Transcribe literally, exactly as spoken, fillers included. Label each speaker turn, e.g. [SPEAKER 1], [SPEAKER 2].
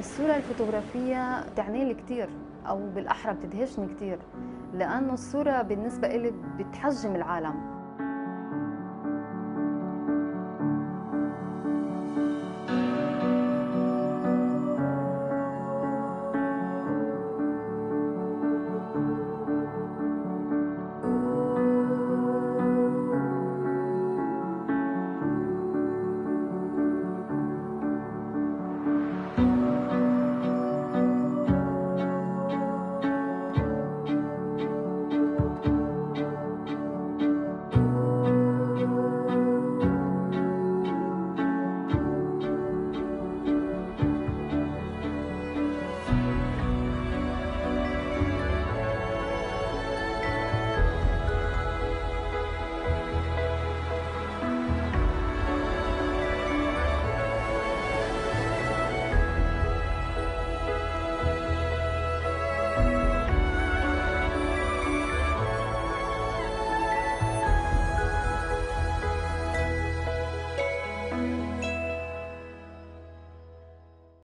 [SPEAKER 1] الصورة الفوتوغرافية تعني لي كثير، أو بالأحرى بتدهشني كثير، لأنه الصورة بالنسبة إلي بتحجم العالم.